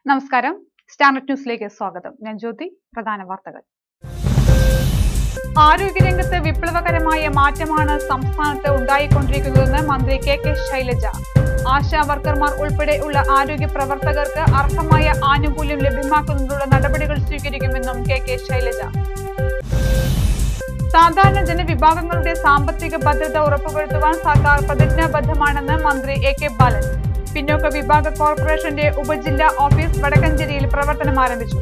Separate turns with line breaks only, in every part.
നമസ്കാരം. സ്റ്റാൻഡേർഡ് ന്യൂസിലേക്ക് സ്വാഗതം. ഞാൻ ജ്യോതി. പ്രധാന വാർത്തകൾ. ആരോഗ്യരംഗത്ത് വിപ്ലവകരമായ മാറ്റമാണ് സംസ്ഥാനത്ത് ഉണ്ടായിക്കൊണ്ടിരിക്കുന്നതെന്ന് മന്ത്രി കെ ശൈലജ. ആശാ വർക്കർമാർ ഉൾപ്പെടെയുള്ള ആരോഗ്യ പ്രവർത്തകർക്ക് അർഹമായ ആനുകൂല്യം ലഭ്യമാക്കുന്നതിനുള്ള നടപടികൾ സ്വീകരിക്കുമെന്നും കെ ശൈലജ. സാധാരണ ജനവിഭാഗങ്ങളുടെ സാമ്പത്തിക ഭദ്രത ഉറപ്പുവരുത്തുവാൻ സർക്കാർ പ്രതിജ്ഞാബദ്ധമാണെന്ന് മന്ത്രി കെ ബാലൻ. പിന്നോക്ക വിഭാഗ കോർപ്പറേഷന്റെ ഉപജില്ലാ ഓഫീസ് വടക്കഞ്ചേരിയിൽ പ്രവർത്തനം ആരംഭിച്ചു.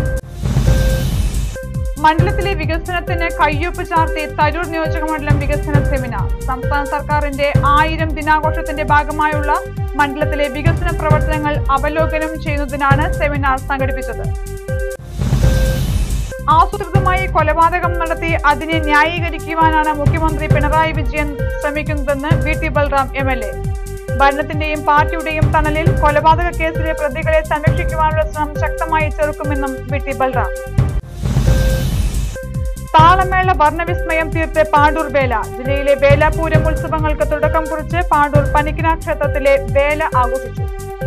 മണ്ഡലത്തിലെ വികസനത്തിന് കയ്യൊപ്പ് ചാർത്തി തരൂർ നിയോജകമണ്ഡലം വികസന സെമിനാർ. സംസ്ഥാന സർക്കാരിന്റെ 1000 ദിനാഘോഷത്തിന്റെ ഭാഗമായുള്ള മണ്ഡലത്തിലെ വികസന പ്രവർത്തനങ്ങൾ അവലോകനം ചെയ്യുന്നതിനാണ് സെമിനാർ സംഘടിപ്പിച്ചത്. ആസൂത്രിതമായി കൊലപാതകം നടത്തി അതിനെ ന്യായീകരിക്കുവാനാണ് മുഖ്യമന്ത്രി പിണറായി വിജയൻ ശ്രമിക്കുന്നതെന്ന് VT ബൽറാം MLA. ഭരണത്തിന്റെയും പാർട്ടിയുടെയും തണലിൽ കൊലപാതക കേസിലെ പ്രതികളെ സംരക്ഷിക്കുവാനുള്ള ശ്രമം ശക്തമായി ചെറുക്കുമെന്നും VT ബൽറാം. താളമേള വർണ്ണവിസ്മയം തീർത്ത് പാണ്ടൂർ വേല. ജില്ലയിലെ വേലാപൂരം ഉത്സവങ്ങൾക്ക് തുടക്കം കുറിച്ച് പാണ്ടൂർ പനിക്കന ക്ഷേത്രത്തിലെ വേല ആഘോഷിച്ചു.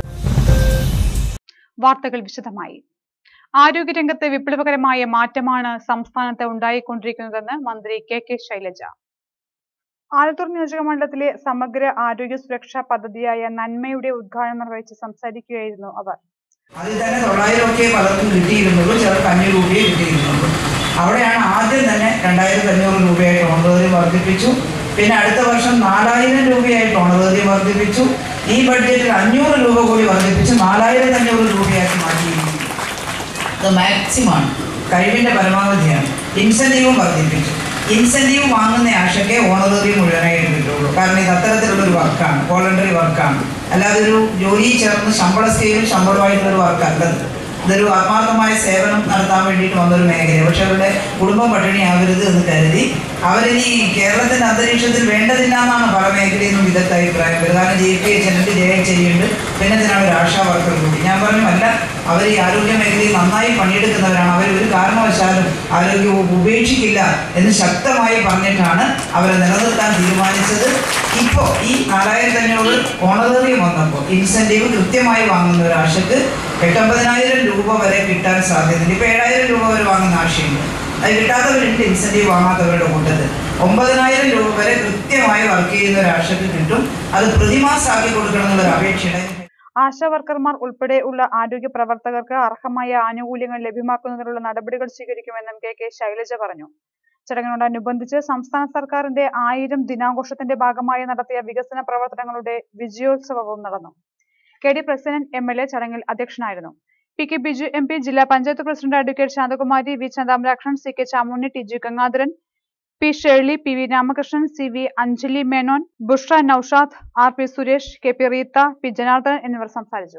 വാർത്തകൾ വിശദമായി. ആരോഗ്യരംഗത്ത് വിപ്ലവകരമായ മാറ്റമാണ് സംസ്ഥാനത്ത് ഉണ്ടായിക്കൊണ്ടിരിക്കുന്നതെന്ന് മന്ത്രി കെ ശൈലജ. ആലത്തൂർ നിയോജകമണ്ഡലത്തിലെ സമഗ്ര ആരോഗ്യ സുരക്ഷാ പദ്ധതിയായ നന്മയുടെ ഉദ്ഘാടനം നിർവഹിച്ച് സംസാരിക്കുകയായിരുന്നു അവർ.
അതിൽ തന്നെ 900 പലർക്കും കിട്ടിയിരുന്നുള്ളൂ, ചിലർക്ക് 500 രൂപയെ കിട്ടിയിരുന്നുള്ളൂ. അവിടെയാണ് ആദ്യം തന്നെ 2500 രൂപയായിട്ട് ഓണറേറിയം വർദ്ധിപ്പിച്ചു. പിന്നെ അടുത്ത വർഷം 4000 രൂപയായിട്ട് ഓണറേറിയം വർദ്ധിപ്പിച്ചു. ഈ ബഡ്ജറ്റിൽ 500 രൂപ കൂടി വർദ്ധിപ്പിച്ച് 4500 രൂപയാക്കി മാറ്റിയിരിക്കുന്നു. അത് മാക്സിമമാണ്, കഴിവിൻ്റെ പരമാവധിയാണ്. ഇൻസെൻറ്റീവും വർദ്ധിപ്പിച്ചു. ഇൻസെൻറ്റീവ് വാങ്ങുന്ന ആശയ്ക്ക് ഓണറേറിയം മുഴുവനായിട്ട് കിട്ടുള്ളൂ. കാരണം ഇത് അത്തരത്തിലുള്ളൊരു വർക്കാണ്, വോളണ്ടറി വർക്കാണ്. അല്ലാതെ ഒരു ജോലിയിൽ ചേർന്ന് ശമ്പള സ്കെയിലും ശമ്പളമായിട്ടുള്ളൊരു വർക്കല്ലത്. ഇതൊരു ആത്മാർത്ഥമായ സേവനം നടത്താൻ വേണ്ടിയിട്ട് വന്നൊരു മേഖലയാണ്. പക്ഷെ അവരുടെ കുടുംബം പട്ടിണിയാവരുത് എന്ന് കരുതി അവരിനി കേരളത്തിൻ്റെ അന്തരീക്ഷത്തിൽ വേണ്ടതില്ല എന്നാണ് പല മേഖലയിൽ നിന്നും വിദഗ്ധ അഭിപ്രായം വരുന്നത്. കാരണം JPH ചെയ്യുന്നുണ്ട്, പിന്നെ ഇതിനാണ് ഒരു ആശാ വർക്കർ കൂടി. ഞാൻ പറഞ്ഞു അല്ല, അവർ ഈ ആരോഗ്യ മേഖലയിൽ നന്നായി പണിയെടുക്കുന്നവരാണ്, അവർ ഒരു കാരണവശാലും ആരോഗ്യവും ഉപേക്ഷിക്കില്ല എന്ന് ശക്തമായി പറഞ്ഞിട്ടാണ് അവരെ നിലനിർത്താൻ തീരുമാനിച്ചത്. ഇപ്പോൾ ഈ 4500 ഓണറേറിയം വന്നപ്പോൾ ഇൻസെൻറ്റീവ് കൃത്യമായി വാങ്ങുന്ന ഒരു ആശയ്ക്ക് 89,000 രൂപ വരെ കിട്ടാൻ സാധ്യതയുണ്ട്. ഇപ്പോൾ 7,000 രൂപ വരെ വാങ്ങുന്ന ആശയുണ്ട്. അത് കിട്ടാത്തവരുണ്ട്, ഇൻസെൻറ്റീവ് വാങ്ങാത്തവരുടെ കൂട്ടത്തിൽ 9,000 രൂപ വരെ കൃത്യമായി വർക്ക് ചെയ്യുന്ന ഒരു ആശയ്ക്ക് കിട്ടും. അത് പ്രതിമാസമാക്കി കൊടുക്കണം എന്നുള്ളൊരു അപേക്ഷയുടെ.
ആശാ വർക്കർമാർ ഉൾപ്പെടെയുള്ള ആരോഗ്യ പ്രവർത്തകർക്ക് അർഹമായ ആനുകൂല്യങ്ങൾ ലഭ്യമാക്കുന്നതിനുള്ള നടപടികൾ സ്വീകരിക്കുമെന്നും കെ ശൈലജ പറഞ്ഞു. ചടങ്ങിനോടനുബന്ധിച്ച് സംസ്ഥാന സർക്കാരിന്റെ 1000 ദിനാഘോഷത്തിന്റെ ഭാഗമായി നടത്തിയ വികസന പ്രവർത്തനങ്ങളുടെ വിജയോത്സവവും നടന്നു. KD പ്രസിഡന്റ് MLA ചടങ്ങിൽ അധ്യക്ഷനായിരുന്നു. PK ബിജു MP, ജില്ലാ panchayat president advocate Santhakumari, V ചന്ദ്രാമരാക്ഷൻ, CK Chamunni, TG Gangadharan, P Shirley, PV Ramakrishnan, CV Anjali Menon, Bushra Naushad, RP Suresh, KP Reetha, P Janardhanan എന്നിവർ സംസാരിച്ചു.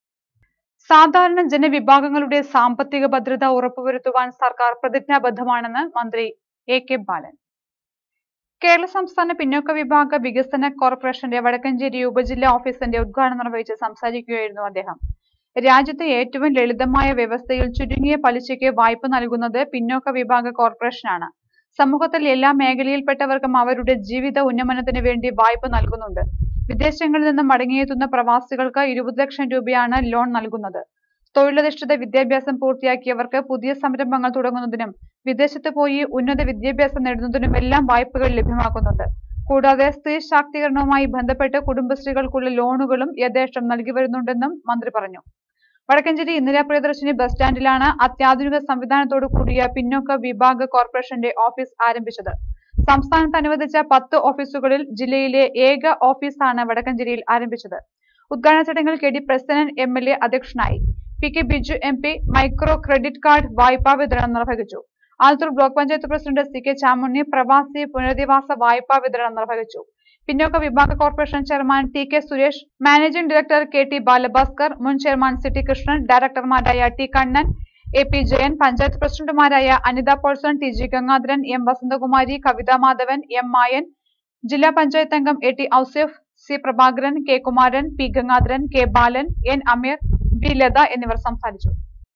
സാധാരണ ജനവിഭാഗങ്ങളുടെ സാമ്പത്തിക ഭദ്രത ഉറപ്പുവരുത്തുവാൻ സർക്കാർ പ്രതിജ്ഞാബദ്ധമാണെന്ന് മന്ത്രി കെ ബാലൻ. കേരള സംസ്ഥാന പിന്നോക്ക വിഭാഗ വികസന കോർപ്പറേഷന്റെ വടക്കഞ്ചേരി ഉപജില്ലാ ഓഫീസിന്റെ ഉദ്ഘാടനം നിർവഹിച്ച് സംസാരിക്കുകയായിരുന്നു അദ്ദേഹം. രാജ്യത്തെ ഏറ്റവും ലളിതമായ വ്യവസ്ഥയിൽ ചുരുങ്ങിയ പലിശയ്ക്ക് വായ്പ നൽകുന്നത് പിന്നോക്ക വിഭാഗ കോർപ്പറേഷനാണ്. സമൂഹത്തിൽ എല്ലാ മേഖലയിൽപ്പെട്ടവർക്കും അവരുടെ ജീവിത ഉന്നമനത്തിന് വേണ്ടി വായ്പ നൽകുന്നുണ്ട്. വിദേശങ്ങളിൽ നിന്ന് മടങ്ങിയെത്തുന്ന പ്രവാസികൾക്ക് 20 ലക്ഷം രൂപയാണ് ലോൺ നൽകുന്നത്. തൊഴിലധിഷ്ഠിത വിദ്യാഭ്യാസം പൂർത്തിയാക്കിയവർക്ക് പുതിയ സംരംഭങ്ങൾ തുടങ്ങുന്നതിനും വിദേശത്ത് പോയി ഉന്നത വിദ്യാഭ്യാസം നേടുന്നതിനുമെല്ലാം വായ്പകൾ ലഭ്യമാക്കുന്നുണ്ട്. കൂടാതെ സ്ത്രീ ശാക്തീകരണവുമായി ബന്ധപ്പെട്ട് കുടുംബശ്രീകൾക്കുള്ള ലോണുകളും യഥേഷ്ടം നൽകി വരുന്നുണ്ടെന്നും മന്ത്രി പറഞ്ഞു. വടക്കഞ്ചേരി ഇന്ദിരാ പ്രിയദർശിനി ബസ് സ്റ്റാൻഡിലാണ് അത്യാധുനിക സംവിധാനത്തോടു കൂടിയ പിന്നോക്ക വിഭാഗ കോർപ്പറേഷന്റെ ഓഫീസ് ആരംഭിച്ചത്. സംസ്ഥാനത്ത് അനുവദിച്ച 10 ഓഫീസുകളിൽ ജില്ലയിലെ ഏക ഓഫീസാണ് വടക്കഞ്ചേരിയിൽ ആരംഭിച്ചത്. ഉദ്ഘാടന ചടങ്ങിൽ KD പ്രസിഡന്റ് MLA അധ്യക്ഷനായി. PK Biju MP micro credit card വായ്പാ വിതരണം നിർവഹിച്ചു. Alathur block panchayat president CK Chamunni പ്രവാസി പുനരധിവാസ വായ്പാ വിതരണം നിർവഹിച്ചു. പിന്നോക്ക വിഭാഗ corporation chairman TK Suresh, managing director KT Balabhaskar, മുൻ ചെയർമാൻ CT കൃഷ്ണൻ, ഡയറക്ടർമാരായ T കണ്ണൻ, AP ജയൻ, പഞ്ചായത്ത് പ്രസിഡന്റുമാരായ അനിത പോൾസൺ, TG ഗംഗാധരൻ, M വസന്തകുമാരി, കവിത മാധവൻ, M മായൻ, ജില്ലാ പഞ്ചായത്ത് അംഗം AT Ouseph, C Prabhakaran, K Kumaran, P Gangadharan, K Balan, N Ameer, B Latha എന്നിവർ സംസാരിച്ചു.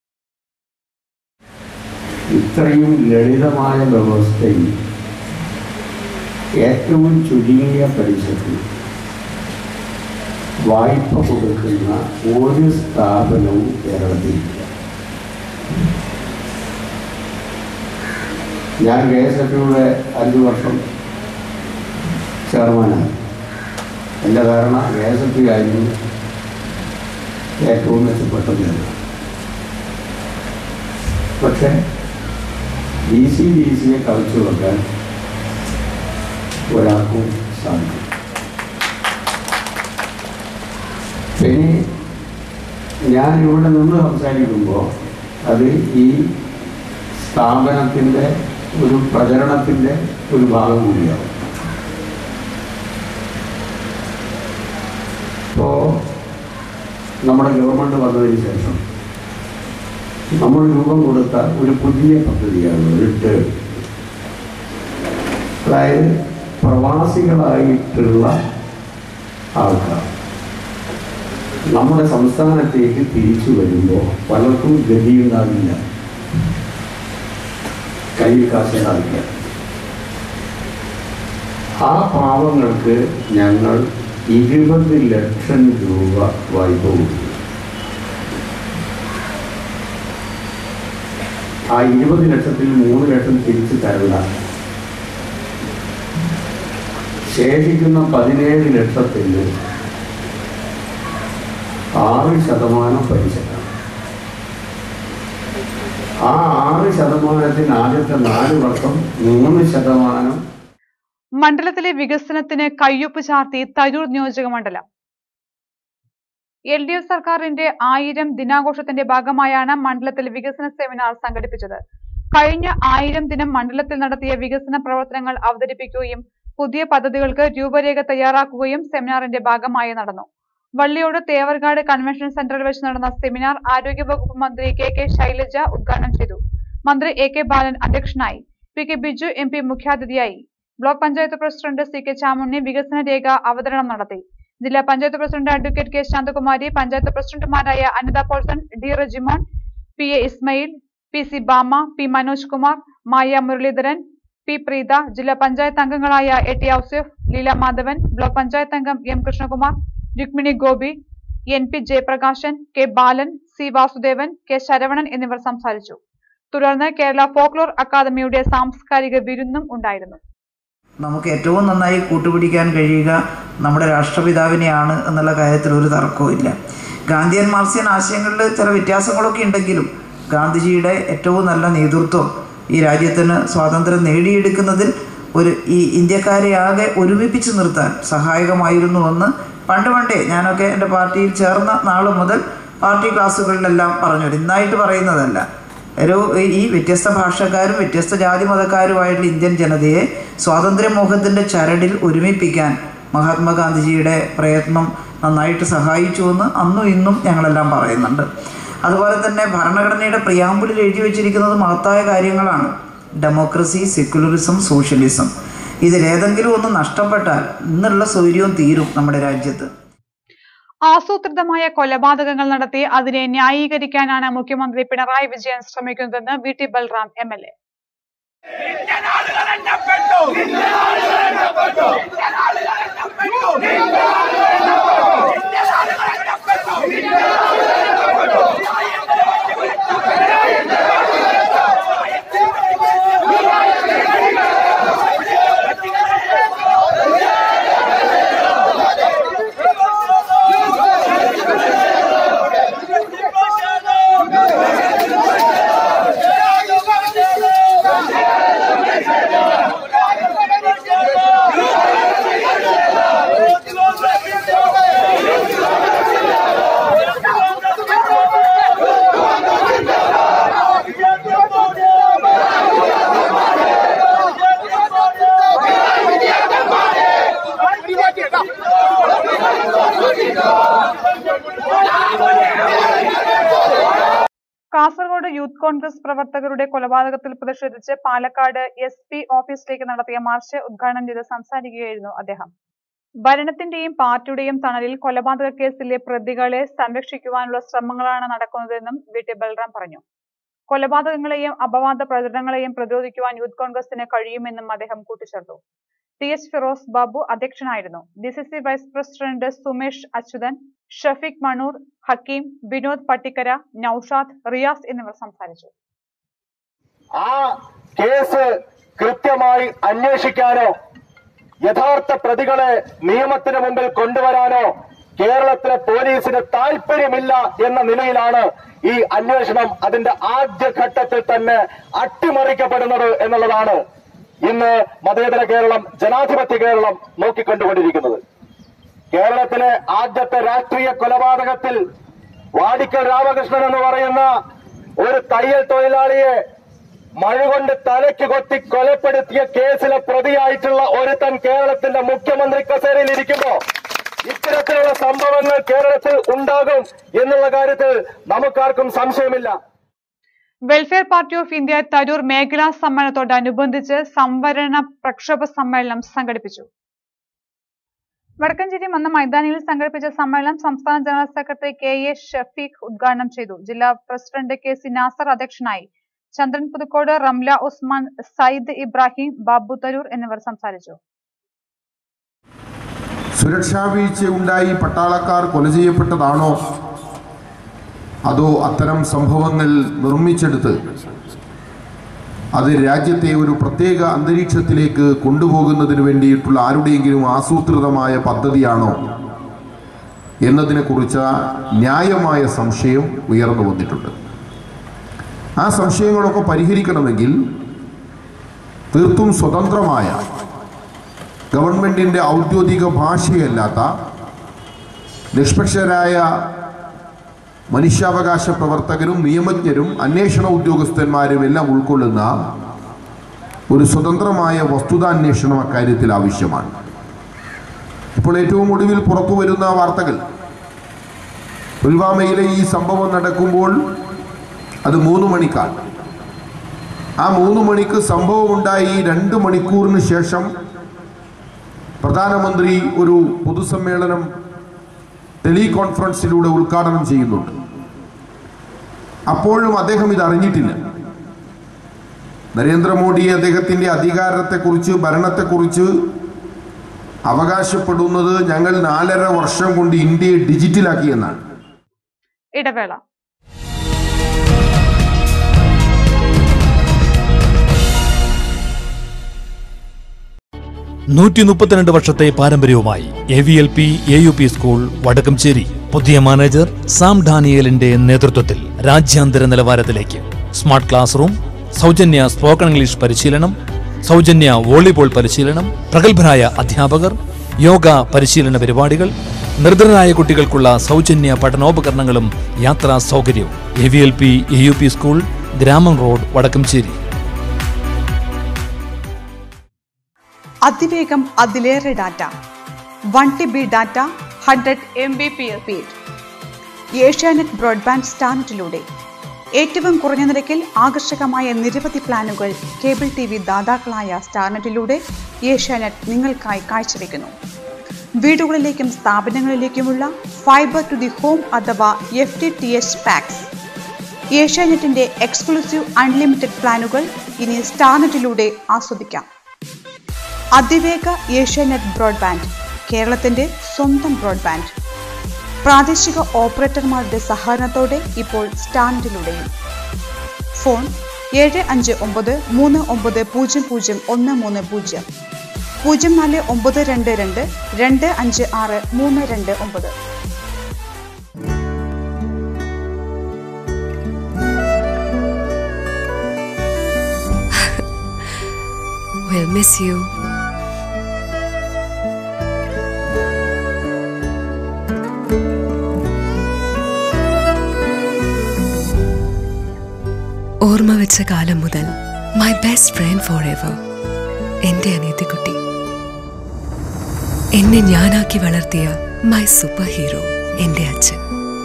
ഇത്രയും ലളിതമായ വ്യവസ്ഥയിൽ ഏറ്റവും ചുരുങ്ങിയ പലിശക്ക് വായ്പ കൊടുക്കുന്ന ഒരു സ്ഥാപനവും കേരളത്തിൽ. ഞാൻ KSFയുടെ 5 വർഷം ചെയർമാനാണ്. എൻ്റെ ധാരണ KSF ആയിരുന്നു ഏറ്റവും മെച്ചപ്പെട്ടത്. പക്ഷേ DC-യെ കളിച്ചു വെക്കാൻ ഒരാൾക്കും സാധിക്കും. ഇനി ഞാൻ ഇവിടെ നിന്ന് സംസാരിക്കുമ്പോൾ അത് ഈ സ്ഥാപനത്തിൻ്റെ ഒരു പ്രചരണത്തിൻ്റെ ഒരു ഭാഗം കൂടിയാവും. ഇപ്പോൾ നമ്മുടെ ഗവൺമെൻറ് വന്നതിന് ശേഷം നമ്മൾ രൂപം കൊടുത്ത ഒരു പുതിയ പദ്ധതിയാണ് റിട്ടേൺ. അതായത് പ്രവാസികളായിട്ടുള്ള ആൾക്കാർ നമ്മുടെ സംസ്ഥാനത്തേക്ക് തിരിച്ചു വരുമ്പോൾ പലർക്കും ഗതിയുണ്ടാവില്ല, കയ്യിൽ കാശുണ്ടാവില്ല. ആ പാവങ്ങൾക്ക് ഞങ്ങൾ 20 ലക്ഷം രൂപ വായ്പ കൊടുക്കും. ആ 20 ലക്ഷത്തിൽ 3 ലക്ഷം തിരിച്ചു തരണ്ട. ശേഷിക്കുന്ന 17 ലക്ഷത്തിൽ 6% പലിശക്കാണ്. ആ 6% ആദ്യത്തെ 4 വർഷം 3%.
മണ്ഡലത്തിലെ വികസനത്തിന് കയ്യൊപ്പ് ചാർത്തി തരൂർ നിയോജക മണ്ഡലം. LDF സർക്കാരിന്റെ 1000 ദിനാഘോഷത്തിന്റെ ഭാഗമായാണ് മണ്ഡലത്തിൽ വികസന സെമിനാർ സംഘടിപ്പിച്ചത്. കഴിഞ്ഞ 1000 ദിനം മണ്ഡലത്തിൽ നടത്തിയ വികസന പ്രവർത്തനങ്ങൾ അവതരിപ്പിക്കുകയും പുതിയ പദ്ധതികൾക്ക് രൂപരേഖ തയ്യാറാക്കുകയും സെമിനാറിന്റെ ഭാഗമായി നടന്നു. വള്ളിയോട് തേവർകാട് കൺവെൻഷൻ സെന്ററിൽ വെച്ച് നടന്ന സെമിനാർ ആരോഗ്യവകുപ്പ് മന്ത്രി KK ശൈലജ ഉദ്ഘാടനം ചെയ്തു. മന്ത്രി AK ബാലൻ അധ്യക്ഷനായി. PK ബിജു MP മുഖ്യാതിഥിയായി. Block panchayat president CK Chamunni വികസന രേഖ അവതരണം നടത്തി. ജില്ലാ panchayat president advocate K Santhakumari, panchayat പ്രസിഡന്റുമാരായ Anitha Paulson, D Rejimon, PA Ismail, PC ബാമ, P Manoj Kumar, മായ മുരളീധരൻ, P പ്രീത, ജില്ലാ പഞ്ചായത്ത് അംഗങ്ങളായ AT ഔസേഫ്, ലീല മാധവൻ, ബ്ലോക്ക് പഞ്ചായത്ത് അംഗം M Krishnakumar, Rukmini Gopi, NP Jayaprakashan, K ബാലൻ, C വാസുദേവൻ, K ശരവണൻ എന്നിവർ സംസാരിച്ചു. തുടർന്ന് കേരള ഫോക്ലോർ അക്കാദമിയുടെ സാംസ്കാരിക വിരുന്നും ഉണ്ടായിരുന്നു.
നമുക്ക് ഏറ്റവും നന്നായി കൂട്ടുപിടിക്കാൻ കഴിയുക നമ്മുടെ രാഷ്ട്രപിതാവിനെയാണ് എന്നുള്ള കാര്യത്തിൽ ഒരു തർക്കവുമില്ല. ഗാന്ധിയൻ മാർക്സിയൻ ആശയങ്ങളിൽ ചില വ്യത്യാസങ്ങളൊക്കെ ഉണ്ടെങ്കിലും ഗാന്ധിജിയുടെ ഏറ്റവും നല്ല നേതൃത്വം ഈ രാജ്യത്തിന് സ്വാതന്ത്ര്യം നേടിയെടുക്കുന്നതിൽ ഈ ഇന്ത്യക്കാരെ ആകെ ഒരുമിപ്പിച്ച് നിർത്താൻ സഹായകമായിരുന്നുവെന്ന് പണ്ടേ ഞാനൊക്കെ എൻ്റെ പാർട്ടിയിൽ ചേർന്ന നാൾ മുതൽ പാർട്ടി ക്ലാസ്സുകളിലെല്ലാം പറഞ്ഞു. ഇന്നായിട്ട് പറയുന്നതല്ല. ഈ വ്യത്യസ്ത ഭാഷക്കാരും വ്യത്യസ്ത ജാതി മതക്കാരുമായിട്ടുള്ള ഇന്ത്യൻ ജനതയെ സ്വാതന്ത്ര്യമോഹത്തിൻ്റെ ചരടിൽ ഒരുമിപ്പിക്കാൻ മഹാത്മാഗാന്ധിജിയുടെ പ്രയത്നം നന്നായിട്ട് സഹായിച്ചുവെന്ന് അന്നും ഇന്നും ഞങ്ങളെല്ലാം പറയുന്നുണ്ട്. അതുപോലെ തന്നെ ഭരണഘടനയുടെ പ്രിയാമ്പിളിൽ എഴുതി വച്ചിരിക്കുന്നത് മഹത്തായ കാര്യങ്ങളാണ്. Democracy, secularism, socialism. ഇതിലേതെങ്കിലും ഒന്ന് നഷ്ടപ്പെട്ടാൽ ഇന്നുള്ള സൗകര്യവും തീരും നമ്മുടെ രാജ്യത്ത്.
ആസൂത്രിതമായ കൊലപാതകങ്ങൾ നടത്തി അതിനെ ന്യായീകരിക്കാനാണ് മുഖ്യമന്ത്രി പിണറായി വിജയൻ ശ്രമിക്കുന്നതെന്ന് VT Balram MLA. Kasaragod youth Congress പ്രവർത്തകരുടെ കൊലപാതകത്തിൽ പ്രതിഷേധിച്ച് പാലക്കാട് SP ഓഫീസിലേക്ക് നടത്തിയ മാർച്ച് ഉദ്ഘാടനം ചെയ്ത് സംസാരിക്കുകയായിരുന്നു അദ്ദേഹം. ഭരണത്തിന്റെയും പാർട്ടിയുടെയും തണലിൽ കൊലപാതക കേസിലെ പ്രതികളെ സംരക്ഷിക്കുവാനുള്ള ശ്രമങ്ങളാണ് നടക്കുന്നതെന്നും VT ബൽറാം പറഞ്ഞു. കൊലപാതകങ്ങളെയും അപവാദ പ്രചരണങ്ങളെയും പ്രതിരോധിക്കുവാൻ യൂത്ത് കോൺഗ്രസിന് കഴിയുമെന്നും അദ്ദേഹം കൂട്ടിച്ചേർത്തു. TH ഫിറോസ് ബാബു അധ്യക്ഷനായിരുന്നു. DCC vice president Sumesh Achuthan, Shafeeq Manoor, Hakeem, Vinod Pattikkara, Naushad, Riyas എന്നിവർ സംസാരിച്ചു.
ആ കേസ് കൃത്യമായി അന്വേഷിക്കാനോ യഥാർത്ഥ പ്രതികളെ നിയമത്തിന് മുമ്പിൽ കൊണ്ടുവരാനോ കേരളത്തിലെ പോലീസിന് താല്പര്യമില്ല എന്ന നിലയിലാണ് ഈ അന്വേഷണം അതിന്റെ ആദ്യഘട്ടത്തിൽ തന്നെ അട്ടിമറിക്കപ്പെടുന്നത് എന്നുള്ളതാണ് ഇന്ന് മതേതര കേരളം, ജനാധിപത്യ കേരളം നോക്കിക്കൊണ്ടുകൊണ്ടിരിക്കുന്നത്. കേരളത്തിലെ ആദ്യത്തെ രാഷ്ട്രീയ കൊലപാതകത്തിൽ വാടിക്കൽ രാമകൃഷ്ണൻ എന്ന് പറയുന്ന ഒരു തയ്യൽ തൊഴിലാളിയെ മഴുകൊണ്ട് തലയ്ക്ക് കൊത്തി കൊലപ്പെടുത്തിയ കേസിലെ പ്രതിയായിട്ടുള്ള ഒരുത്തൻ കേരളത്തിന്റെ മുഖ്യമന്ത്രി കസേരയിൽ ഇരിക്കുമ്പോ ഇത്തരത്തിലുള്ള സംഭവങ്ങൾ കേരളത്തിൽ ഉണ്ടാകും എന്നുള്ള കാര്യത്തിൽ നമുക്കാർക്കും സംശയമില്ല.
Welfare party of India Tharoor മേഖലാ സമ്മേളനത്തോടനുബന്ധിച്ച് സംവരണ പ്രക്ഷോഭ സമ്മേളനം സംഘടിപ്പിച്ചു. വടക്കഞ്ചേരി മന്ന മൈതാനിയിൽ സംഘടിപ്പിച്ച സമ്മേളനം സംസ്ഥാന ജനറൽ സെക്രട്ടറി KA ഷഫീഖ് ഉദ്ഘാടനം ചെയ്തു. ജില്ലാ പ്രസിഡന്റ് KC നാസർ അധ്യക്ഷനായി. ചന്ദ്രൻ പുതുക്കോട്, റംല ഉസ്മാൻ, സയ്യിദ് ഇബ്രാഹിം, ബാബു തരൂർ എന്നിവർ സംസാരിച്ചു.
സുരക്ഷാ വീഴ്ചയുണ്ടായി പട്ടാളക്കാർ കൊല ചെയ്യപ്പെട്ടതാണോ അതോ അത്തരം സംഭവങ്ങൾ നിർമ്മിച്ചെടുത്ത് അത് രാജ്യത്തെ ഒരു പ്രത്യേക അന്തരീക്ഷത്തിലേക്ക് കൊണ്ടുപോകുന്നതിന് വേണ്ടിയിട്ടുള്ള ആരുടെയെങ്കിലും ആസൂത്രിതമായ പദ്ധതിയാണോ എന്നതിനെക്കുറിച്ച് ന്യായമായ സംശയം ഉയർന്നു വന്നിട്ടുണ്ട്. ആ സംശയങ്ങളൊക്കെ പരിഹരിക്കണമെങ്കിൽ തീർത്തും സ്വതന്ത്രമായ ഗവൺമെൻറ്റിൻ്റെ ഔദ്യോഗിക ഭാഷയല്ലാത്ത നിഷ്പക്ഷരായ മനുഷ്യാവകാശ പ്രവർത്തകരും നിയമജ്ഞരും അന്വേഷണ ഉദ്യോഗസ്ഥന്മാരും എല്ലാം ഉൾക്കൊള്ളുന്ന ഒരു സ്വതന്ത്രമായ വസ്തുതാന്വേഷണം അക്കാര്യത്തിൽ ആവശ്യമാണ്. ഇപ്പോൾ ഏറ്റവും ഒടുവിൽ പുറത്തു വരുന്ന വാർത്തകൾ, പുൽവാമയിലെ ഈ സംഭവം നടക്കുമ്പോൾ അത് 3 മണിക്കാണ്. ആ 3 മണിക്ക് സംഭവമുണ്ടായി 2 മണിക്കൂറിന് ശേഷം പ്രധാനമന്ത്രി ഒരു പൊതുസമ്മേളനം ടെലികോൺഫറൻസിലൂടെ ഉദ്ഘാടനം ചെയ്യുന്നുണ്ട്. അപ്പോഴും അദ്ദേഹം ഇത് അറിഞ്ഞിട്ടില്ല. നരേന്ദ്രമോദി അദ്ദേഹത്തിൻ്റെ അധികാരത്തെക്കുറിച്ച്, ഭരണത്തെക്കുറിച്ച് അവകാശപ്പെടുന്നത് ഞങ്ങൾ 4.5 വർഷം കൊണ്ട് ഇന്ത്യയെ ഡിജിറ്റലാക്കിയെന്നാണ്.
ഇടവേള.
ൂറ്റി വർഷത്തെ പാരമ്പര്യവുമായി AVLP AUP സ്കൂൾ വടക്കംചേരി. പുതിയ മാനേജർ സാം ഡാനിയലിന്റെ നേതൃത്വത്തിൽ രാജ്യാന്തര നിലവാരത്തിലേക്ക്. സ്മാർട്ട് ക്ലാസ് റൂം, സൗജന്യ സ്പോക്കൺ ഇംഗ്ലീഷ് പരിശീലനം, സൗജന്യ വോളിബോൾ പരിശീലനം, പ്രഗത്ഭരായ അധ്യാപകർ, യോഗ പരിശീലന പരിപാടികൾ, നിർധനരായ കുട്ടികൾക്കുള്ള സൗജന്യ പഠനോപകരണങ്ങളും യാത്രാ സൗകര്യവും. AVLP AUP സ്കൂൾ, ഗ്രാമം റോഡ്, വടക്കംചേരി.
അതിവേഗം, അതിലേറെ data, 1 TB data, 100 Mbps speed. Asianet broadband സ്റ്റാർനെറ്റിലൂടെ ഏറ്റവും കുറഞ്ഞ നിരക്കിൽ ആകർഷകമായ നിരവധി പ്ലാനുകൾ കേബിൾ TV ദാതാക്കളായ സ്റ്റാർനെറ്റിലൂടെ ഏഷ്യാനെറ്റ് നിങ്ങൾക്കായി കാഴ്ചവെക്കുന്നു. വീടുകളിലേക്കും സ്ഥാപനങ്ങളിലേക്കുമുള്ള ഫൈബർ ടു ദി ഹോം അഥവാ FTTH പാക്സ്. ഏഷ്യാനെറ്റിന്റെ എക്സ്ക്ലൂസീവ് അൺലിമിറ്റഡ് പ്ലാനുകൾ ഇനി സ്റ്റാർനെറ്റിലൂടെ ആസ്വദിക്കാം. അതിവേഗ ഏഷ്യാനെറ്റ് ബ്രോഡ്ബാൻഡ്, കേരളത്തിന്റെ സ്വന്തം ബ്രോഡ്ബാൻഡ്. പ്രാദേശിക ഓപ്പറേറ്റർമാരുടെ സഹകരണത്തോടെ ഇപ്പോൾ സ്റ്റാർനെറ്റിലൂടെയും. ഫോൺ 7593900130, 04922 256 329.
We'll miss you. ഓർമ്മ വെച്ച കാലം മുതൽ my best friend forever, എൻ്റെ അനിയത്തിക്കുട്ടി. എന്നെ ഞാനാക്കി വളർത്തിയ മൈ സൂപ്പർ ഹീറോ, എൻ്റെ അച്ഛൻ.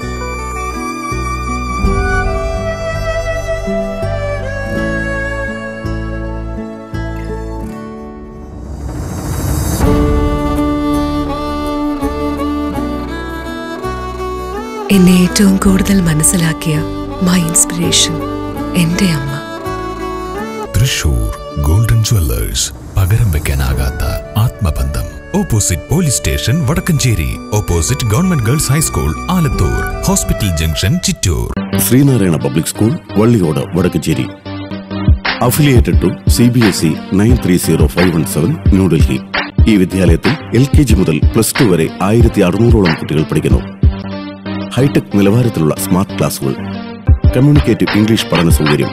എന്നെ ഏറ്റവും കൂടുതൽ മനസ്സിലാക്കിയ മൈ ഇൻസ്പിറേഷൻ, എൻ്റെ അമ്മ.
തൃശൂർ ഗോൾഡൻ ജ്വല്ലേഴ്സ്, പകരം വെക്കാനാകാത്ത ആത്മബന്ധം. Opposite police station Vadakkanchery, opposite government girls high school Alathur, hospital junction Chittur.
Sreenarayana public school Valliyode Vadakkanchery. Affiliated to CBSE 930517 New Delhi. ഈ വിദ്യാലയത്തിൽ LKG മുതൽ +2 വരെ 1600ഓളം കുട്ടികൾ പഠിക്കുന്നു. ഹൈടെക് നിലവാരത്തിലുള്ള സ്മാർട്ട് ക്ലാസുകൾ, കമ്മ്യൂണിക്കേറ്റീവ് ഇംഗ്ലീഷ് പഠന സൗകര്യം,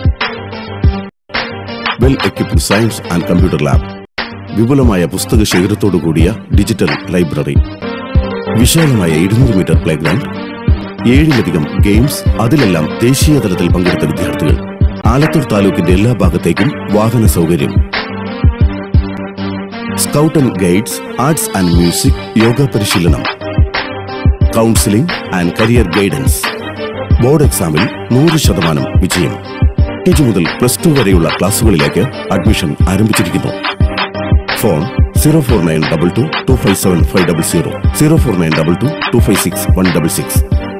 well equipped science and computer lab, വിപുലമായ പുസ്തക ശേഖരത്തോടു കൂടിയ ഡിജിറ്റൽ ലൈബ്രറി, വിശാലമായ 200 മീറ്റർ പ്ലേഗ്രൗണ്ട്, 7ലധികം ഗെയിംസ്, അതിലെല്ലാം ദേശീയ തലത്തിൽ പങ്കെടുത്ത വിദ്യാർത്ഥികൾ. ആലത്തൂർ താലൂക്കിന്റെ എല്ലാ ഭാഗത്തേക്കും വാഹന സൗകര്യം. Scout and guides, arts and music, yoga പരിശീലനം, counselling and career guidance. Board എക്സാമിൽ 100% വിജയം. KG മുതൽ +2 വരെയുള്ള ക്ലാസുകളിലേക്ക് അഡ്മിഷൻ ആരംഭിച്ചിരിക്കുന്നു. ഫോൺ 04922257500, 04922256166.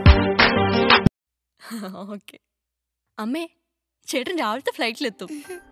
ഓക്കെ അമ്മേ, ചേട്ടൻ രാവിലത്തെ ഫ്ലൈറ്റിലെത്തും.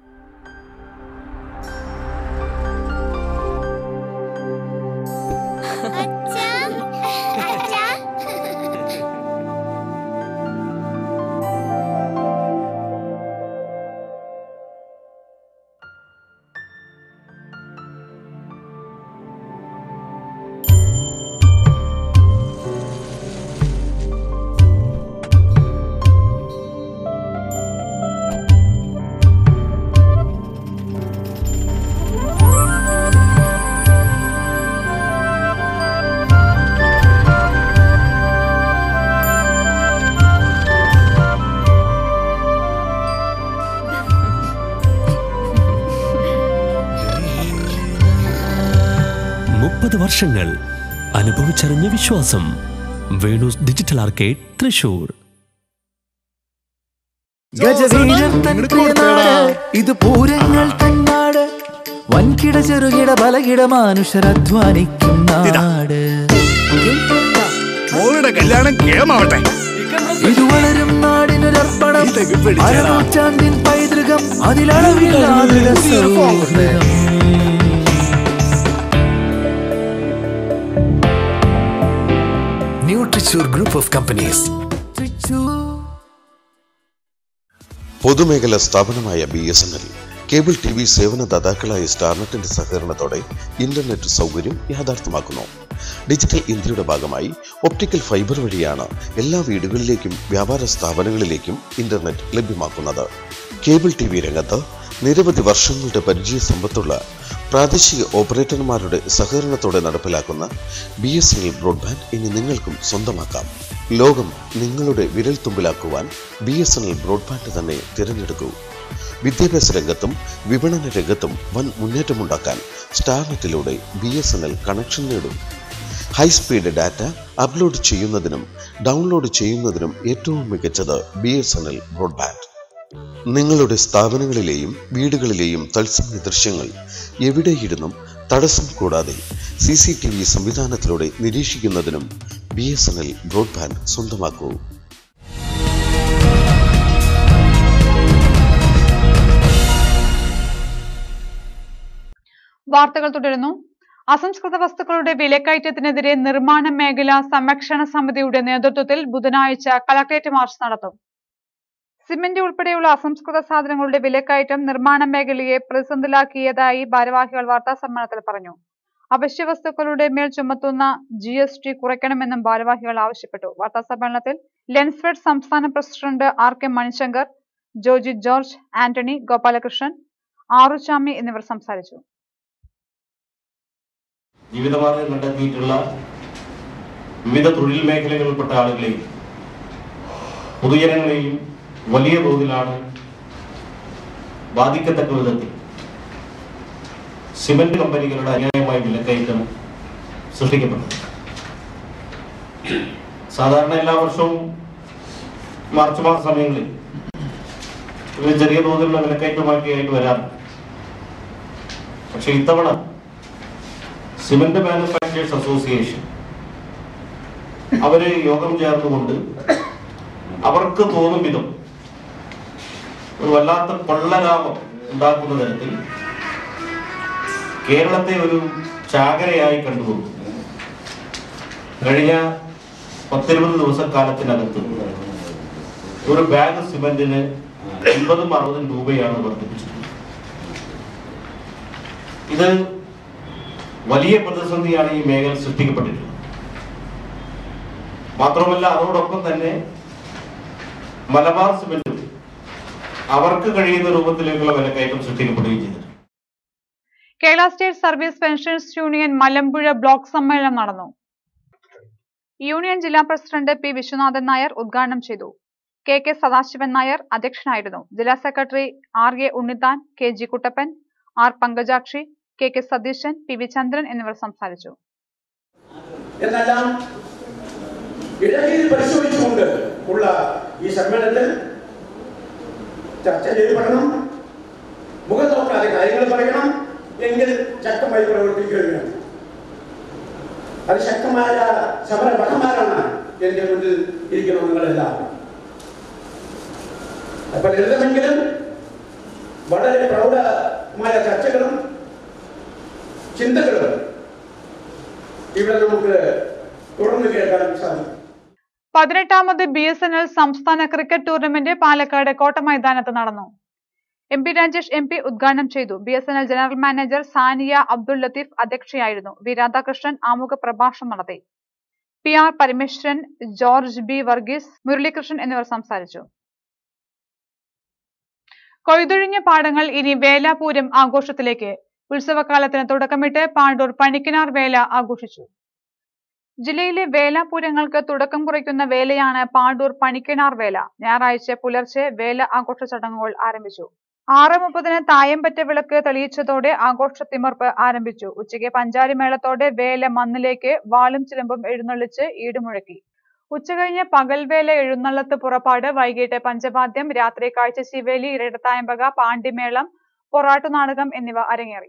വർഷങ്ങൾ അനുഭവിച്ചറിഞ്ഞ വിശ്വാസം. Venu's digital arcade, Thrissur.
ഇത് പൂരങ്ങൾ തന്നാട്, വൻകിട ചെറുകിട ബലകിട മനുഷ്യരധ്വാനിക്കും നാട്. ഇത് വളരും നാടിനൊരർപ്പണം, അരനൂറ്റാണ്ടിൻ പൈതൃകം, അതിലളവില്ലാതെ സൗഹൃദം.
Trisur Group of Companies.
പൊതുമേഖലാ സ്ഥാപനമായ BSNL കേബിൾ TV സേവനദാതാക്കളായ സ്റ്റാർനെറ്റിന്റെ സഹകരണത്തോടെ ഇന്റർനെറ്റ് സൗകര്യം യാഥാർത്ഥ്യമാക്കുന്നു. ഡിജിറ്റൽ ഇന്ത്യയുടെ ഭാഗമായി ഒപ്റ്റിക്കൽ ഫൈബർ വഴിയാണ് എല്ലാ വീടുകളിലേക്കും വ്യാപാര സ്ഥാപനങ്ങളിലേക്കും ഇന്റർനെറ്റ് ലഭ്യമാക്കുന്നത്. കേബിൾ TV രംഗത്ത് നിരവധി വർഷങ്ങളുടെ പരിചയ സമ്പത്തുള്ള പ്രാദേശിക ഓപ്പറേറ്റർമാരുടെ സഹകരണത്തോടെ നടപ്പിലാക്കുന്ന BSNL ബ്രോഡ്ബാൻഡ് ഇനി നിങ്ങൾക്കും സ്വന്തമാക്കാം. ലോകം നിങ്ങളുടെ വിരൽത്തുമ്പിലാക്കുവാൻ BSNL ബ്രോഡ്ബാൻഡ് തന്നെ തിരഞ്ഞെടുക്കൂ. വിദ്യാഭ്യാസ രംഗത്തും വിപണന രംഗത്തും വൻ മുന്നേറ്റമുണ്ടാക്കാൻ സ്റ്റാർനെറ്റിലൂടെ BSNL കണക്ഷൻ നേടും. ഹൈസ്പീഡ് ഡാറ്റ അപ്ലോഡ് ചെയ്യുന്നതിനും ഡൗൺലോഡ് ചെയ്യുന്നതിനും ഏറ്റവും മികച്ചത് BSNL ബ്രോഡ്ബാൻഡ്. നിങ്ങളുടെ സ്ഥാപനങ്ങളിലെയും വീടുകളിലെയും തത്സമയ ദൃശ്യങ്ങൾ എവിടെയിരുന്നും തടസ്സം കൂടാതെ CCTV സംവിധാനത്തിലൂടെ നിരീക്ഷിക്കുന്നതിനും BSNL ബ്രോഡ്ബാൻഡ് സ്വന്തമാക്കൂ.
വാർത്തകൾ തുടരുന്നു. അസംസ്കൃത വസ്തുക്കളുടെ വിലക്കയറ്റത്തിനെതിരെ നിർമ്മാണ മേഖലാ സംരക്ഷണ സമിതിയുടെ നേതൃത്വത്തിൽ ബുധനാഴ്ച കളക്ടറേറ്റ് മാർച്ച് നടത്തും. സിമന്റ് ഉൾപ്പെടെയുള്ള അസംസ്കൃത സാധനങ്ങളുടെ വിലക്കയറ്റം നിർമ്മാണ മേഖലയെ പ്രതിസന്ധിയിലാക്കിയതായി ഭാരവാഹികൾ വാർത്താ സമ്മേളനത്തിൽ പറഞ്ഞു. അവശ്യ വസ്തുക്കളുടെ മേൽ ചുമത്തുന്ന GST കുറയ്ക്കണമെന്നും ഭാരവാഹികൾ ആവശ്യപ്പെട്ടു. വാർത്താ സമ്മേളനത്തിൽ ലെൻസ്ഫെഡ് സംസ്ഥാന president RK Manishankar, Joji George, Antony, Gopalakrishnan, Aruchami എന്നിവർ സംസാരിച്ചു.
ജീവിതമാർഗം കണ്ടെത്തിയിട്ടുള്ള വിവിധ തൊഴിൽ മേഖലകളിൽപ്പെട്ട ആളുകളെയും പൊതുജനങ്ങളെയും വലിയ തോതിലാണ് ബാധിക്കത്തക്ക വിധത്തിൽ സിമന്റ് കമ്പനികളുടെ അന്യായമായ വിലക്കയറ്റം സൃഷ്ടിക്കപ്പെട്ടു. സാധാരണ എല്ലാ വർഷവും മാർച്ച് മാസ സമയങ്ങളിൽ ഒരു ചെറിയ തോതിലുള്ള വിലക്കയറ്റമാക്കിയായിട്ട് വരാറുണ്ട്. പക്ഷെ ഇത്തവണ സിമന്റ് മാനുഫാക്ചേഴ്സ് അസോസിയേഷൻ അവര് യോഗം ചേർന്നുകൊണ്ട് അവർക്ക് തോന്നും വിധം ഒരു വല്ലാത്ത കൊള്ളലാഭം ഉണ്ടാക്കുന്ന തരത്തിൽ കേരളത്തെ ഒരു ചാകരയായി കണ്ടുകൊണ്ടു കഴിഞ്ഞ 10-20 ദിവസക്കാലത്തിനകത്ത് ഒരു ബാഗ് സിമന്റിന് 50-60 രൂപയാണ് വർദ്ധിപ്പിച്ചിട്ടുള്ളത്. ഇത് വലിയ പ്രതിസന്ധിയാണ് ഈ മേഖല സൃഷ്ടിക്കപ്പെട്ടിട്ടുള്ളത്. മാത്രമല്ല അതോടൊപ്പം തന്നെ മലബാർ സിമന്റും അവർക്ക് കഴിയുന്ന രൂപത്തിലേക്കുള്ള വിലക്കയറ്റം സൃഷ്ടിക്കപ്പെടുകയും ചെയ്തിട്ടുണ്ട്.
Kerala state service pensions union Malampuzha block സമ്മേളനം നടന്നു. യൂണിയൻ ജില്ലാ പ്രസിഡന്റ് പി വിശ്വനാഥൻ നായർ ഉദ്ഘാടനം ചെയ്തു. കെ സദാശിവൻ നായർ അധ്യക്ഷനായിരുന്നു. ജില്ലാ secretary RA Unnithan, KG Kuttappan, R Pankajakshi, K Satheesan, PV Chandran എന്നിവർ സംസാരിച്ചു.
പരിശോധിച്ചുകൊണ്ട് ഉള്ള ഈ സമ്മേളനത്തിൽ ചർച്ച ചെയ്യപ്പെടണം. മുഖം നോക്കാതെ കാര്യങ്ങൾ പറയണം എങ്കിൽ ശക്തമായി പ്രവർത്തിക്കുകയാണ്. അത് ശക്തമായ സമരഭടന്മാരാണ് എന്റെ മുന്നിൽ ഇരിക്കണം നിങ്ങളെല്ലാം. അപ്പൊ ലളിതമെങ്കിലും വളരെ പ്രൗഢമായ ചർച്ചകളും ചിന്തകളും ഇവിടെ നമുക്ക് തുടർന്ന് കേൾക്കാൻ സാധിക്കും.
18ാമത് BSNL സംസ്ഥാന ക്രിക്കറ്റ് ടൂർണമെന്റ് പാലക്കാട് കോട്ട മൈതാനത്ത് നടന്നു. MP രാജേഷ് MP ഉദ്ഘാടനം ചെയ്തു. BSNL general manager Sania Abdul Latheef അധ്യക്ഷയായിരുന്നു. വി രാധാകൃഷ്ണൻ ആമുഖ പ്രഭാഷണം നടത്തി. PR Parameswaran, George B Varghese, Muralikrishnan എന്നിവർ സംസാരിച്ചു. കൊയ്തൊഴിഞ്ഞ പാടങ്ങൾ ഇനി വേലാപൂരം ആഘോഷത്തിലേക്ക്. ഉത്സവകാലത്തിന് തുടക്കമിട്ട് പാണ്ടൂർ പണിക്കിനാർ വേല ആഘോഷിച്ചു. ജില്ലയിലെ വേലാപൂരങ്ങൾക്ക് തുടക്കം കുറിക്കുന്ന വേലയാണ് പാണ്ടൂർ പണിക്കിനാർ വേല. ഞായറാഴ്ച പുലർച്ചെ വേല ആഘോഷ ചടങ്ങുകൾ ആരംഭിച്ചു. 6:30 തായമ്പറ്റ വിളക്ക് തെളിയിച്ചതോടെ ആഘോഷ തിമിർപ്പ് ആരംഭിച്ചു. ഉച്ചയ്ക്ക് പഞ്ചാരി മേളത്തോടെ വേല മണ്ണിലേക്ക് വാളും ചിലമ്പും എഴുന്നള്ളിച്ച് ഈടുമുഴക്കി. ഉച്ചകഴിഞ്ഞ് പകൽവേല എഴുന്നള്ളത്ത് പുറപ്പാട്, വൈകിട്ട് പഞ്ചവാദ്യം, രാത്രി കാഴ്ചശീവേലി, ഇരട്ടത്തായമ്പക, പാണ്ടിമേളം, പൊറാട്ടുനാടകം എന്നിവ അരങ്ങേറി.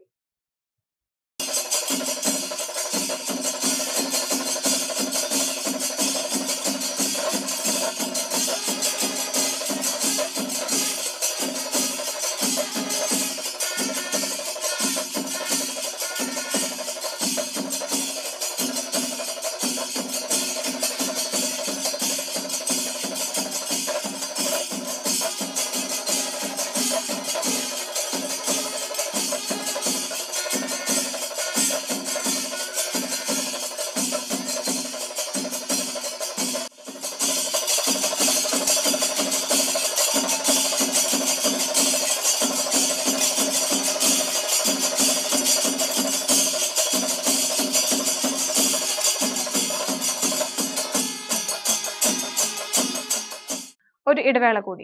ഒരു ഇടവേള കൂടി.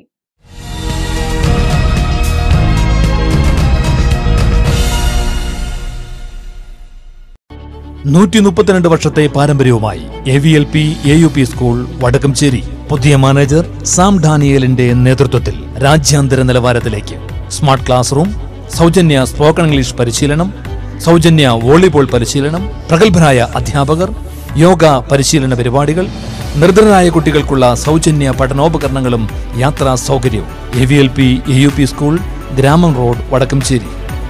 വർഷത്തെ പാരമ്പര്യവുമായി AVLP AUP സ്കൂൾ വടക്കംചേരി പുതിയ മാനേജർ സാം ഡാനിയലിന്റെ നേതൃത്വത്തിൽ രാജ്യാന്തര നിലവാരത്തിലേക്ക്. സ്മാർട്ട് ക്ലാസ് റൂം, സൗജന്യ സ്പോക്കൺ ഇംഗ്ലീഷ് പരിശീലനം, സൗജന്യ വോളിബോൾ പരിശീലനം, പ്രഗത്ഭരായ അധ്യാപകർ, യോഗ പരിശീലന പരിപാടികൾ, നിർധനരായ കുട്ടികൾക്കുള്ള സൗജന്യ പഠനോപകരണങ്ങളും യാത്രാ സൗകര്യവും. AVLP AUP സ്കൂൾ, ഗ്രാമം റോഡ്, വടക്കംചേരി.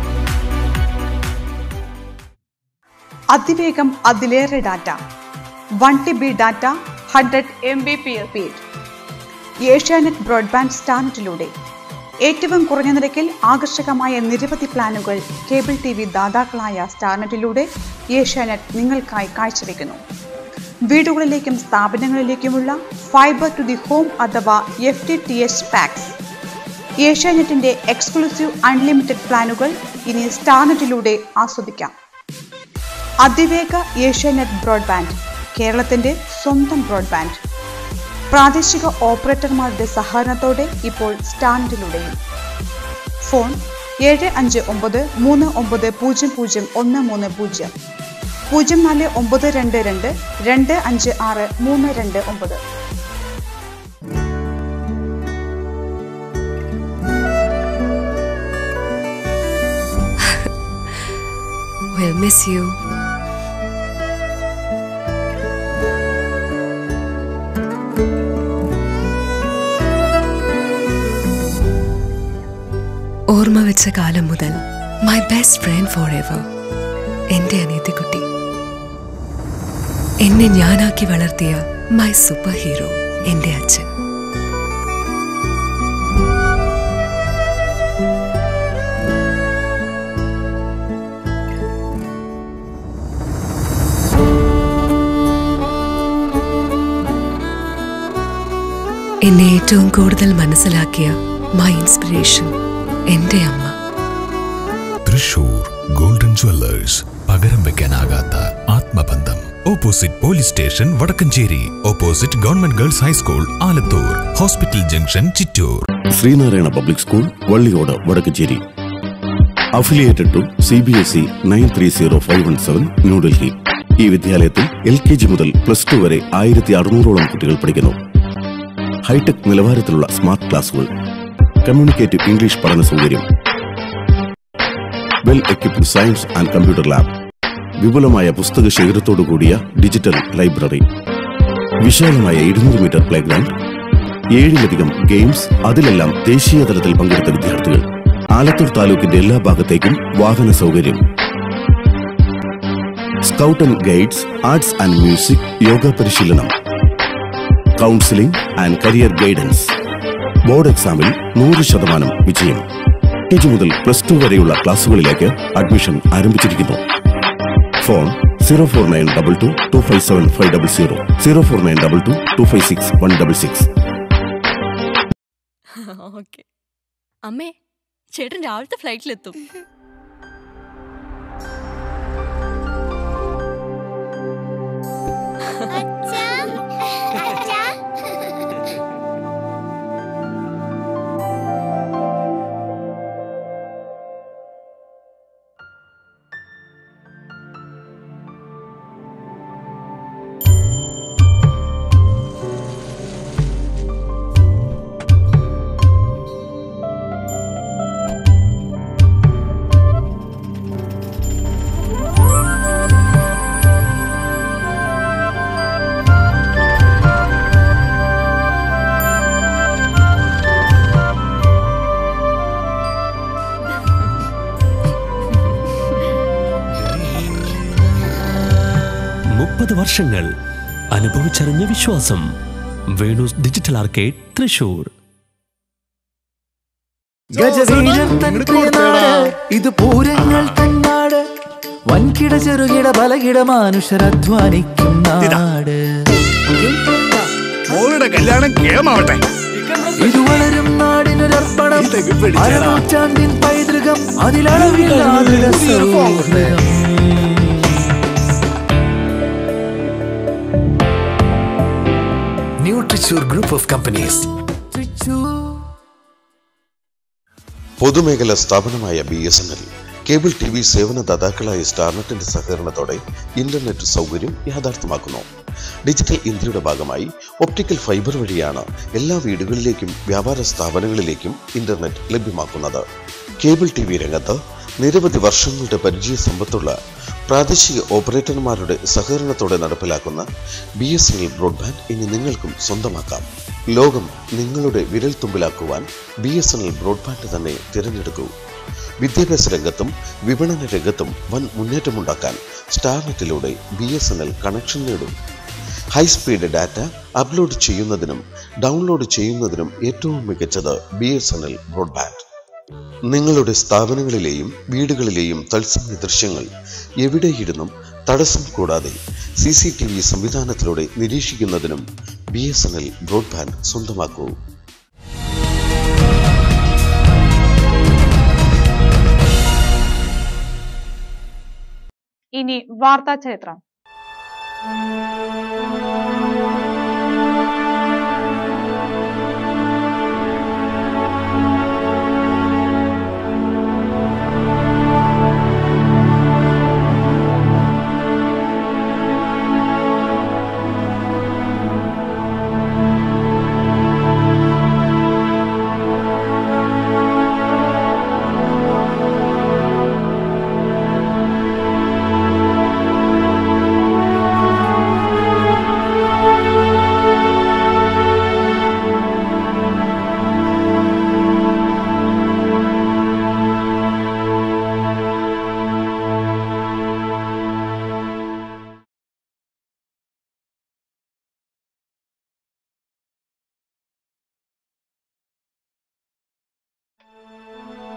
അതിവേഗം അതിലേറെ data, 1 TB data, 100 Mbps speed. Asianet broadband സ്റ്റാർനെറ്റിലൂടെ ഏറ്റവും കുറഞ്ഞ നിരക്കിൽ ആകർഷകമായ നിരവധി പ്ലാനുകൾ കേബിൾ TV ദാതാക്കളായ സ്റ്റാർനെറ്റിലൂടെ ഏഷ്യാനെറ്റ് നിങ്ങൾക്കായി കാഴ്ചവെക്കുന്നു. വീടുകളിലേക്കും സ്ഥാപനങ്ങളിലേക്കുമുള്ള ഫൈബർ ടു ദി ഹോം അഥവാ FTTH പാക്സ്. ഏഷ്യാനെറ്റിന്റെ എക്സ്ക്ലൂസീവ് അൺലിമിറ്റഡ് പ്ലാനുകൾ ഇനി സ്റ്റാർനെറ്റിലൂടെ ആസ്വദിക്കാം. അതിവേഗ ഏഷ്യാനെറ്റ് ബ്രോഡ്ബാൻഡ്, കേരളത്തിന്റെ സ്വന്തം ബ്രോഡ്ബാൻഡ്. പ്രാദേശിക ഓപ്പറേറ്റർമാരുടെ സഹകരണത്തോടെ ഇപ്പോൾ സ്റ്റാർനെറ്റിലൂടെയും. Phone 7593900130, 04922256
We'll miss you. ഓർമ്മ വെച്ച കാലം മുതൽ my best friend forever. എൻ്റെ അനിയത്തിക്കുട്ടി. എന്നെ ഞാനാക്കി വളർത്തിയ മൈ സൂപ്പർ ഹീറോ എൻ്റെ അച്ഛൻ. എന്നെ ഏറ്റവും കൂടുതൽ മനസ്സിലാക്കിയ മൈ ഇൻസ്പിറേഷൻ എൻ്റെ അമ്മ.
തൃശൂർ ഗോൾഡൻ ജ്വല്ലേഴ്സ്, പകരം വെക്കാനാകാത്ത ആത്മബന്ധം. Opposite police station Vadakkanchery, opposite government girls high school Alathur, hospital junction Chittur.
Sreenarayana public school Valliyode Vadakkanchery. Affiliated to CBSE 930517 New Delhi. ഈ വിദ്യാലയത്തിൽ LKG മുതൽ +2 വരെ 1600ഓളം കുട്ടികൾ പഠിക്കുന്നു. ഹൈടെക് നിലവാരത്തിലുള്ള സ്മാർട്ട് ക്ലാസുകൾ, കമ്മ്യൂണിക്കേറ്റീവ് ഇംഗ്ലീഷ് പഠന സൗകര്യം, well equipped science and computer lab, വിപുലമായ പുസ്തക ശേഖരത്തോടു കൂടിയ ഡിജിറ്റൽ ലൈബ്രറി, വിശാലമായ 200 മീറ്റർ പ്ലേഗ്രൗണ്ട്, 7ലധികം ഗെയിംസ്, അതിലെല്ലാം ദേശീയ തലത്തിൽ പങ്കെടുത്ത വിദ്യാർത്ഥികൾ. ആലത്തൂർ താലൂക്കിന്റെ എല്ലാ ഭാഗത്തേക്കും വാഹന സൗകര്യം. Scout and guides, arts and music, yoga പരിശീലനം, counselling and career guidance. Board എക്സാമിൽ 100% വിജയം. KG മുതൽ +2 വരെയുള്ള ക്ലാസുകളിലേക്ക് അഡ്മിഷൻ ആരംഭിച്ചിരിക്കുന്നു. ഫോൺ 04922 257 500, 04922 256 166.
ഓക്കെ അമ്മേ, ചേട്ടൻ രാവിലത്തെ ഫ്ലൈറ്റിലെത്തും.
വർഷങ്ങൾ അനുഭവിച്ചറിഞ്ഞ വിശ്വാസം. Venu's digital arcade Thrissur.
ഇത് പൂരങ്ങൾ തന്നാട്, വൻകിട ചെറുകിട ബലകിട മനുഷ്യരധ്വാനിക്കും നാട്. ഇത് വളരും നാടിനൊരർപ്പണം, അരനൂറ്റാണ്ടിൻ പൈതൃകം, അതിലളവില്ലാതെ സൗഹൃദം.
Thrissur Group of Companies. പൊതുമേഖലാ സ്ഥാപനമായ BSNL കേബിൾ TV സേവനദാതാക്കളായ സ്റ്റാർനെറ്റിന്റെ സഹകരണത്തോടെ ഇന്റർനെറ്റ് സൗകര്യം യാഥാർത്ഥ്യമാക്കുന്നു. ഡിജിറ്റൽ ഇന്ത്യയുടെ ഭാഗമായി ഒപ്റ്റിക്കൽ ഫൈബർ വഴിയാണ് എല്ലാ വീടുകളിലേക്കും വ്യാപാര സ്ഥാപനങ്ങളിലേക്കും ഇന്റർനെറ്റ് ലഭ്യമാക്കുന്നത്. കേബിൾ TV രംഗത്ത് നിരവധി വർഷങ്ങളുടെ പരിചയ സമ്പത്തുള്ള പ്രാദേശിക ഓപ്പറേറ്റർമാരുടെ സഹകരണത്തോടെ നടപ്പിലാക്കുന്ന BSNL ബ്രോഡ്ബാൻഡ് ഇനി നിങ്ങൾക്കും സ്വന്തമാക്കാം. ലോകം നിങ്ങളുടെ വിരൽത്തുമ്പിലാക്കുവാൻ BSNL ബ്രോഡ്ബാൻഡ് തന്നെ തിരഞ്ഞെടുക്കൂ. വിദ്യാഭ്യാസ രംഗത്തും വിപണന രംഗത്തും വൻ മുന്നേറ്റമുണ്ടാക്കാൻ സ്റ്റാർനെറ്റിലൂടെ BSNL കണക്ഷൻ നേടും. ഹൈസ്പീഡ് ഡാറ്റ അപ്ലോഡ് ചെയ്യുന്നതിനും ഡൗൺലോഡ് ചെയ്യുന്നതിനും ഏറ്റവും മികച്ചത് BSNL ബ്രോഡ്ബാൻഡ്. നിങ്ങളുടെ സ്ഥാപനങ്ങളിലെയും വീടുകളിലെയും തത്സമയ ദൃശ്യങ്ങൾ എവിടെയിരുന്നും തടസ്സം കൂടാതെ CCTV സംവിധാനത്തിലൂടെ നിരീക്ഷിക്കുന്നതിനും BSNL ബ്രോഡ്ബാൻഡ് സ്വന്തമാക്കൂ.
ഇനി വാർത്താ ചരിത്രം.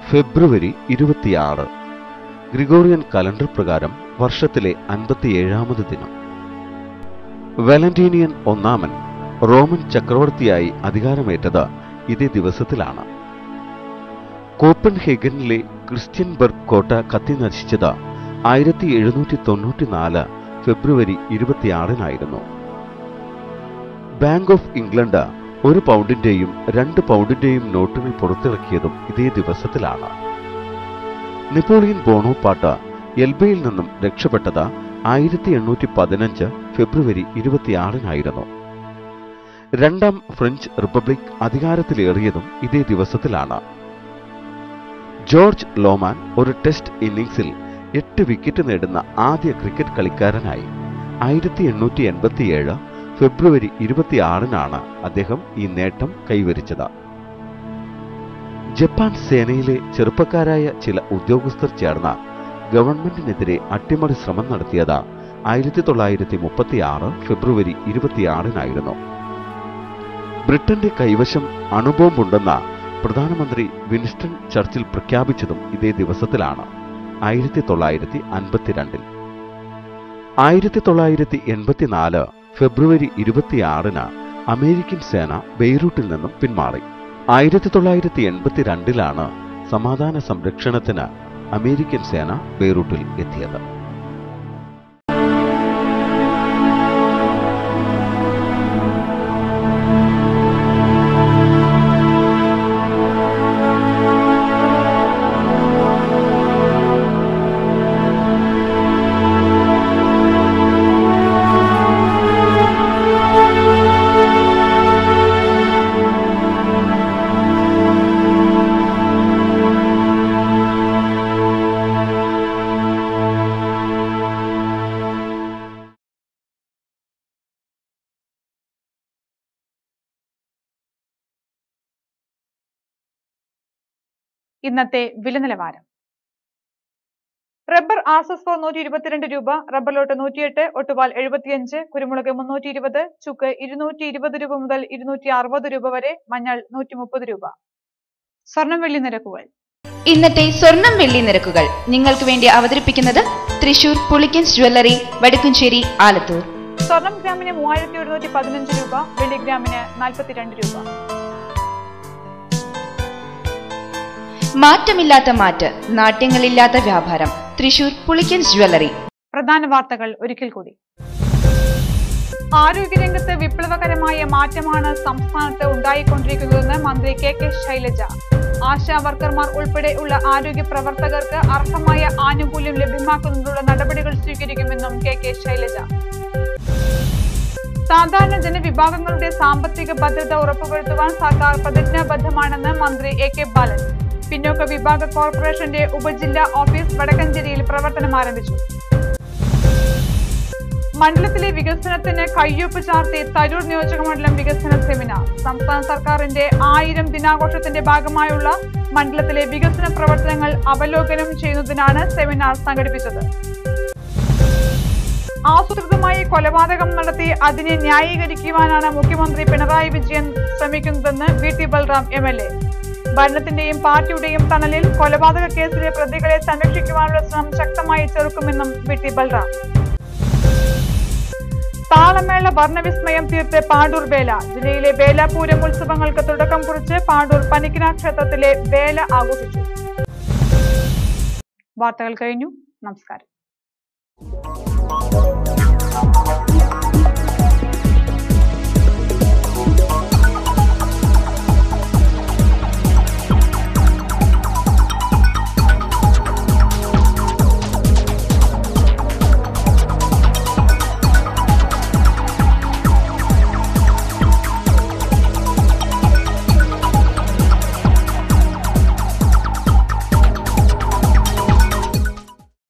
ഫെബ്രുവരി 26 ഗ്രിഗോറിയൻ കലണ്ടർ പ്രകാരം വർഷത്തിലെ 57ാമത് ദിനം. വാലന്റീനിയൻ ഒന്നാമൻ റോമൻ ചക്രവർത്തിയായി അധികാരമേറ്റത് ഇതേ ദിവസത്തിലാണ്. കോപ്പൻഹേഗനിലെ ക്രിസ്ത്യൻബർഗ് കോട്ട കത്തിനശിച്ചത് 1794 ഫെബ്രുവരി 26 ബാങ്ക് ഓഫ് ഇംഗ്ലണ്ട് 1 പൗണ്ടിന്റെയും 2 പൗണ്ടിന്റെയും നോട്ടുകൾ പുറത്തിറക്കിയതും ഇതേ ദിവസത്തിലാണ്. നെപ്പോളിയൻ ബോണോപാർട്ട് എൽബയിൽ നിന്നും രക്ഷപ്പെട്ടത് 1815 ഫെബ്രുവരി 26 രണ്ടാം ഫ്രഞ്ച് റിപ്പബ്ലിക് അധികാരത്തിലേറിയതും ഇതേ ദിവസത്തിലാണ്. ജോർജ് ലോമാൻ ഒരു ടെസ്റ്റ് ഇന്നിംഗ്സിൽ 8 വിക്കറ്റ് നേടുന്ന ആദ്യ ക്രിക്കറ്റ് കളിക്കാരനായി. 1887 ഫെബ്രുവരി 26 അദ്ദേഹം ഈ നേട്ടം കൈവരിച്ചത്. ജപ്പാൻ സേനയിലെ ചെറുപ്പക്കാരായ ചില ഉദ്യോഗസ്ഥർ ചേർന്ന ഗവൺമെന്റിനെതിരെ അട്ടിമറി ശ്രമം നടത്തിയത് 1936 ഫെബ്രുവരി 26 ബ്രിട്ടന്റെ കൈവശം അണുബോംബുണ്ടെന്ന പ്രധാനമന്ത്രി വിൻസ്റ്റൺ ചർച്ചിൽ പ്രഖ്യാപിച്ചതും ഇതേ ദിവസത്തിലാണ്. 1952 1984 ഫെബ്രുവരി 26 അമേരിക്കൻ സേന ബെയ്റൂട്ടിൽ നിന്നും പിന്മാറി. 1982 സമാധാന സംരക്ഷണത്തിന് അമേരിക്കൻ സേന ബെയ്റൂട്ടിൽ എത്തിയത്.
ഇന്നത്തെ വില നിലവാരം. റബ്ബർ RSS 122 രൂപ, റബ്ബർ ലോട്ട് 108, ഒട്ടുപാൽ 75, കുരുമുളക് 320, ചുക്ക് 220 രൂപ മുതൽ 260 രൂപ വരെ, മഞ്ഞൾ 130 രൂപ. സ്വർണം വെള്ളി നിരക്കുകൾ.
ഇന്നത്തെ സ്വർണം വെള്ളി നിരക്കുകൾ നിങ്ങൾക്ക് വേണ്ടി അവതരിപ്പിക്കുന്നത് തൃശൂർ പുളിക്കൻസ് ജ്വല്ലറി, വടക്കുംചേരി, ആലത്തൂർ.
സ്വർണം ഗ്രാമിന് 3115 രൂപ, വെള്ളി ഗ്രാമിന് 42 രൂപ.
മാറ്റമില്ലാത്ത മാറ്റ്, നാട്യങ്ങളില്ലാത്ത വ്യാപാരം. തൃശൂർ പുളിക്കൻസ് ജ്വല്ലറി.
പ്രധാന വാർത്തകൾ ഒരിക്കൽ കൂടി. ആരോഗ്യരംഗത്ത് വിപ്ലവകരമായ മാറ്റമാണ് സംസ്ഥാനത്ത് ഉണ്ടായിക്കൊണ്ടിരിക്കുന്നതെന്ന് മന്ത്രി KK ശൈലജ. ആശാ വർക്കർമാർ ഉൾപ്പെടെയുള്ള ആരോഗ്യ പ്രവർത്തകർക്ക് അർഹമായ ആനുകൂല്യം ലഭ്യമാക്കുന്നതിനുള്ള നടപടികൾ സ്വീകരിക്കുമെന്നും KK ശൈലജ. സാധാരണ ജനവിഭാഗങ്ങളുടെ സാമ്പത്തിക ഭദ്രത ഉറപ്പുവരുത്തുവാൻ സർക്കാർ പ്രതിജ്ഞാബദ്ധമാണെന്ന് മന്ത്രി AK ബാലൻ. പിന്നോക്ക വിഭാഗ കോർപ്പറേഷന്റെ ഉപജില്ലാ ഓഫീസ് വടക്കഞ്ചേരിയിൽ പ്രവർത്തനം ആരംഭിച്ചു. മണ്ഡലത്തിലെ വികസനത്തിന് കയ്യൊപ്പ് ചാർത്തി തരൂർ നിയോജകമണ്ഡലം വികസന സെമിനാർ. സംസ്ഥാന സർക്കാരിന്റെ 1000 ദിനാഘോഷത്തിന്റെ ഭാഗമായുള്ള മണ്ഡലത്തിലെ വികസന പ്രവർത്തനങ്ങൾ അവലോകനം ചെയ്യുന്നതിനാണ് സെമിനാർ സംഘടിപ്പിച്ചത്. ആസൂത്രിതമായി കൊലപാതകം നടത്തി അതിനെ ന്യായീകരിക്കുവാനാണ് മുഖ്യമന്ത്രി പിണറായി വിജയൻ ശ്രമിക്കുന്നതെന്ന് VT ബൽറാം MLA. ഭരണത്തിന്റെയും പാർട്ടിയുടെയും തണലിൽ കൊലപാതക കേസിലെ പ്രതികളെ സംരക്ഷിക്കുവാനുള്ള ശ്രമം ശക്തമായി ചെറുക്കുമെന്നും VT ബൽറാം. താളമേള വർണ്ണവിസ്മയം തീർത്ത് പാണ്ടൂർ വേല. ജില്ലയിലെ വേലാപൂരം ഉത്സവങ്ങൾക്ക് തുടക്കം കുറിച്ച് പാണ്ടൂർ പനിക്കനാ ക്ഷേത്രത്തിലെ വേല ആഘോഷിച്ചു. വാർത്തകൾ കഴിഞ്ഞു. നമസ്കാരം.